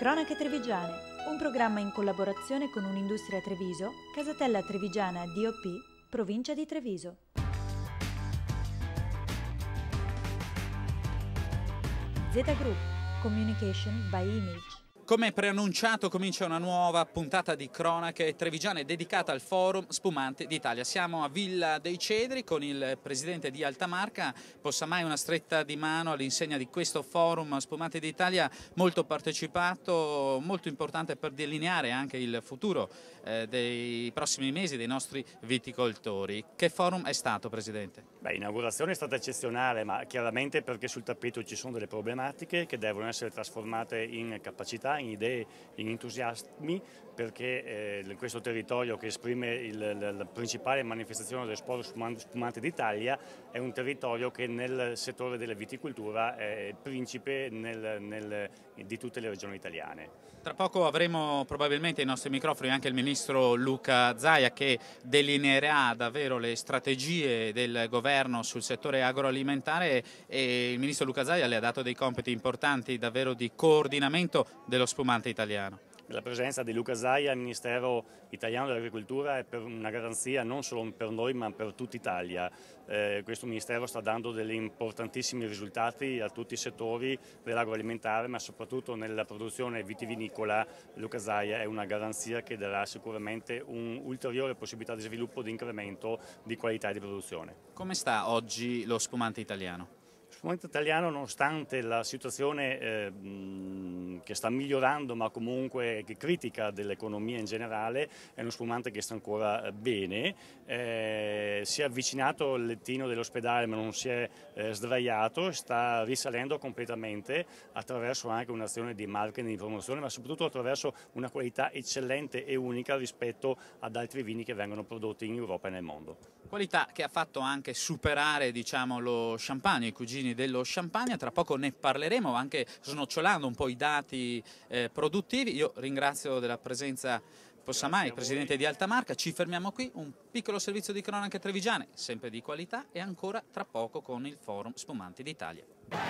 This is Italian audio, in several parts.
Cronache Trevigiane, un programma in collaborazione con Un'Industria Treviso, Casatella Trevigiana DOP, provincia di Treviso. Z Group, Communication by Image. Come preannunciato comincia una nuova puntata di Cronache Trevigiane dedicata al Forum Spumanti d'Italia. Siamo a Villa dei Cedri con il presidente di Altamarca, Possamai, una stretta di mano all'insegna di questo Forum Spumanti d'Italia molto partecipato, molto importante per delineare anche il futuro dei prossimi mesi dei nostri viticoltori. Che forum è stato, presidente? L'inaugurazione è stata eccezionale, ma chiaramente perché sul tappeto ci sono delle problematiche che devono essere trasformate in capacità, in idee, in entusiasmi, perché questo territorio che esprime la principale manifestazione dello sport spumante d'Italia è un territorio che nel settore della viticoltura è il principe di tutte le regioni italiane. Tra poco avremo probabilmente ai nostri microfoni anche il ministro Luca Zaia che delineerà davvero le strategie del governo sul settore agroalimentare, e il ministro Luca Zaia le ha dato dei compiti importanti davvero di coordinamento dello spumante italiano. La presenza di Luca Zaia al Ministero italiano dell'Agricoltura è per una garanzia non solo per noi ma per tutta Italia. Questo Ministero sta dando degli importantissimi risultati a tutti i settori dell'agroalimentare, ma soprattutto nella produzione vitivinicola. Luca Zaia è una garanzia che darà sicuramente un'ulteriore possibilità di sviluppo, di incremento di qualità e di produzione. Come sta oggi lo spumante italiano? Il spumante italiano, nonostante la situazione che sta migliorando ma comunque che critica dell'economia in generale, è uno spumante che sta ancora bene, si è avvicinato al lettino dell'ospedale ma non si è sdraiato, sta risalendo completamente attraverso anche un'azione di marketing, di promozione, ma soprattutto attraverso una qualità eccellente e unica rispetto ad altri vini che vengono prodotti in Europa e nel mondo. Qualità che ha fatto anche superare, diciamo, lo champagne, i cugini dello champagne. Tra poco ne parleremo, anche snocciolando un po' i dati produttivi. Io ringrazio della presenza Possamai, presidente di Altamarca. Ci fermiamo qui, un piccolo servizio di cronache trevigiane, sempre di qualità, e ancora tra poco con il Forum Spumanti d'Italia.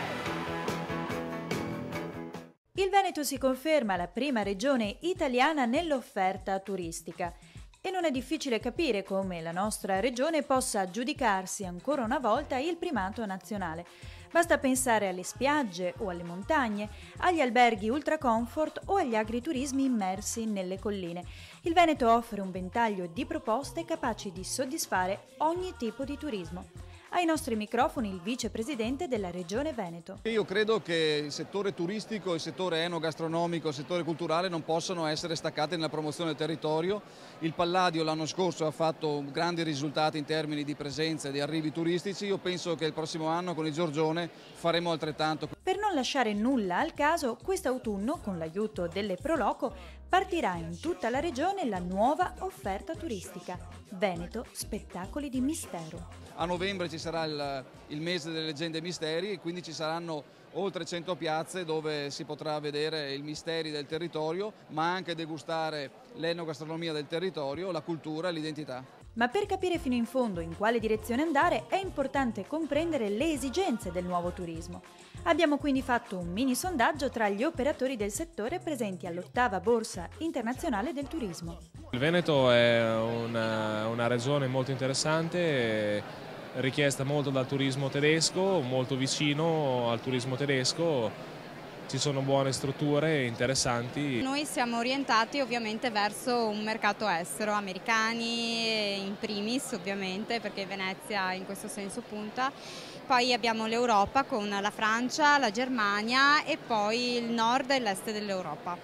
Il Veneto si conferma la prima regione italiana nell'offerta turistica. E non è difficile capire come la nostra regione possa aggiudicarsi ancora una volta il primato nazionale. Basta pensare alle spiagge o alle montagne, agli alberghi ultra comfort o agli agriturismi immersi nelle colline. Il Veneto offre un ventaglio di proposte capaci di soddisfare ogni tipo di turismo. Ai nostri microfoni il vicepresidente della Regione Veneto. Io credo che il settore turistico, il settore enogastronomico, il settore culturale non possano essere staccati nella promozione del territorio. Il Palladio l'anno scorso ha fatto grandi risultati in termini di presenza e di arrivi turistici. Io penso che il prossimo anno con il Giorgione faremo altrettanto. Per non lasciare nulla al caso, quest'autunno, con l'aiuto delle Proloco, partirà in tutta la regione la nuova offerta turistica. Veneto, spettacoli di mistero. A novembre ci sarà il mese delle leggende e misteri, e quindi ci saranno oltre 100 piazze dove si potrà vedere i misteri del territorio, ma anche degustare l'enogastronomia del territorio, la cultura e l'identità. Ma per capire fino in fondo in quale direzione andare è importante comprendere le esigenze del nuovo turismo. Abbiamo quindi fatto un mini sondaggio tra gli operatori del settore presenti all'8ª Borsa Internazionale del Turismo. Il Veneto è una regione molto interessante, richiesta molto dal turismo tedesco, molto vicino al turismo tedesco. Ci sono buone strutture interessanti. Noi siamo orientati ovviamente verso un mercato estero, americani in primis ovviamente, perché Venezia in questo senso punta. Poi abbiamo l'Europa con la Francia, la Germania e poi il nord e l'est dell'Europa.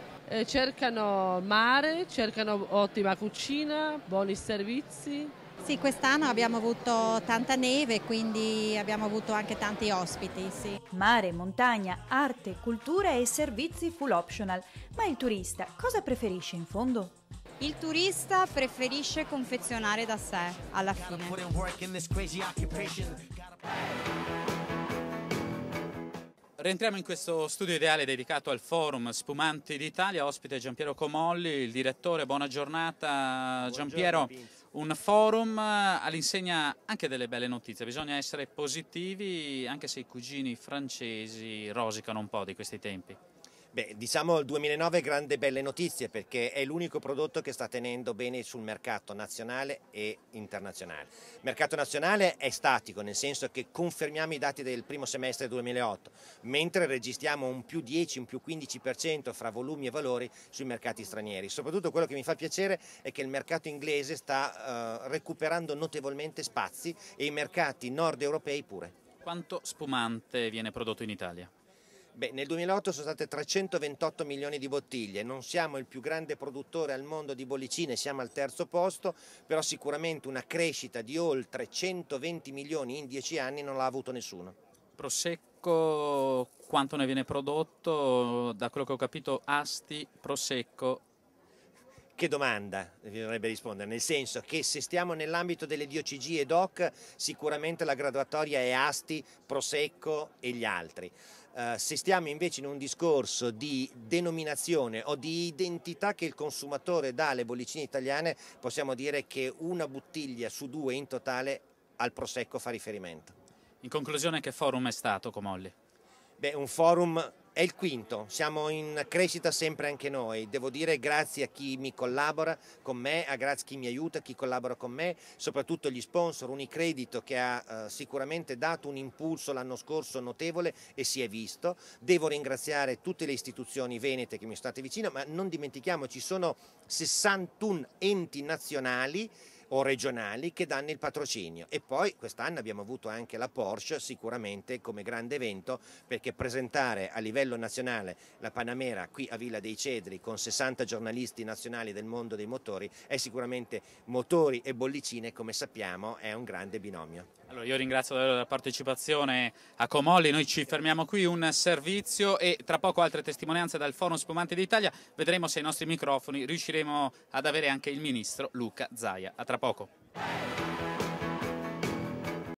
Cercano mare, cercano ottima cucina, buoni servizi. Sì, quest'anno abbiamo avuto tanta neve, quindi abbiamo avuto anche tanti ospiti. Sì. Mare, montagna, arte, cultura e servizi full optional. Ma il turista cosa preferisce in fondo? Il turista preferisce confezionare da sé, alla fine. Rientriamo in questo studio ideale dedicato al Forum Spumanti d'Italia, ospite Giampiero Comolli, il direttore. Buona giornata Giampiero. Un forum all'insegna anche delle belle notizie, bisogna essere positivi anche se i cugini francesi rosicano un po' di questi tempi. Beh, diciamo il 2009 grande belle notizie perché è l'unico prodotto che sta tenendo bene sul mercato nazionale e internazionale. Il mercato nazionale è statico, nel senso che confermiamo i dati del primo semestre 2008, mentre registriamo un più 10, un più 15% fra volumi e valori sui mercati stranieri. Soprattutto quello che mi fa piacere è che il mercato inglese sta recuperando notevolmente spazi e i mercati nord europei pure. Quanto spumante viene prodotto in Italia? Beh, nel 2008 sono state 328 milioni di bottiglie, non siamo il più grande produttore al mondo di bollicine, siamo al terzo posto, però sicuramente una crescita di oltre 120 milioni in 10 anni non l'ha avuto nessuno. Prosecco, quanto ne viene prodotto? Da quello che ho capito, Asti, Prosecco. Che domanda bisognerebbe rispondere, nel senso che se stiamo nell'ambito delle DOCG e DOC sicuramente la graduatoria è Asti, Prosecco e gli altri. Se stiamo invece in un discorso di denominazione o di identità che il consumatore dà alle bollicine italiane, possiamo dire che una bottiglia su 2 in totale al Prosecco fa riferimento. In conclusione, che forum è stato, Comolli? Beh, un forum è il quinto, siamo in crescita sempre anche noi, devo dire grazie a chi mi collabora con me, grazie a chi mi aiuta, chi collabora con me, soprattutto gli sponsor, Unicredito che ha sicuramente dato un impulso l'anno scorso notevole e si è visto, devo ringraziare tutte le istituzioni venete che mi sono state vicine, ma non dimentichiamo ci sono 61 enti nazionali o regionali che danno il patrocinio e poi quest'anno abbiamo avuto anche la Porsche sicuramente come grande evento perché presentare a livello nazionale la Panamera qui a Villa dei Cedri con 60 giornalisti nazionali del mondo dei motori è sicuramente motori e bollicine come sappiamo è un grande binomio. Allora io ringrazio davvero la partecipazione a Comolli, noi ci fermiamo qui, un servizio e tra poco altre testimonianze dal Forum Spumanti d'Italia, vedremo se ai nostri microfoni riusciremo ad avere anche il ministro Luca Zaia. A tra poco.